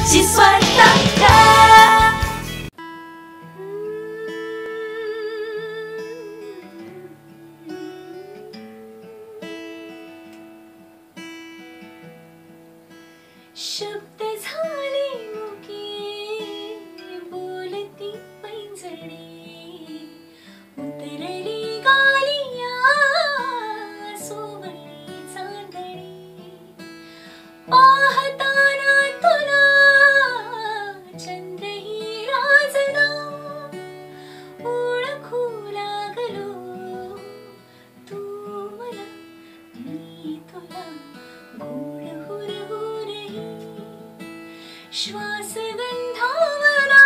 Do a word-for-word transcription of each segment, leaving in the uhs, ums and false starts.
Mirchi Swara-Tantra. शब्द झाले मुके बोलती पैंजणे उतरली गालिया सोवळी चांदणे पाहताना तुला चंद्रही राजना ओळखू लागलो तू मला मी तुला गोड हुरहुरही श्वास गंधावला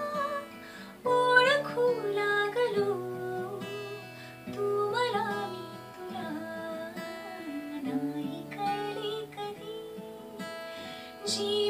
ओळखू लागलो तू मला मी तुला नाही कळले कधी जी